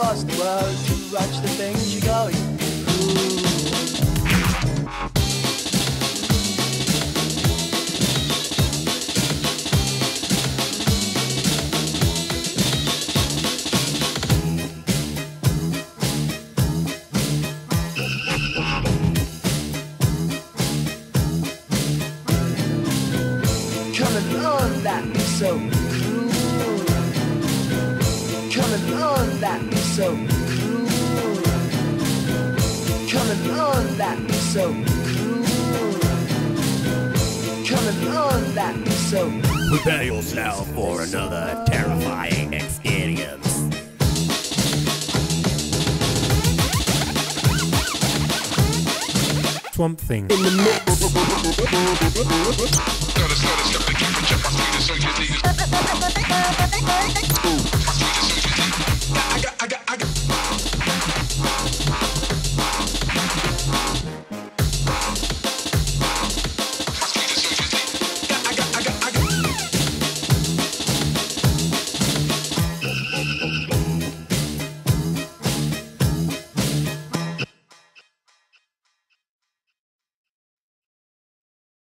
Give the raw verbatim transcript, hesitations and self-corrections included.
boss the world to watch the things you're going through. Coming on, that is so cruel. Coming on, that is so cruel. Coming on, that is so cruel. Coming on, that is so. Prepare yourself for another terrifying experience. Swamp Thing. In the mix. Gotta start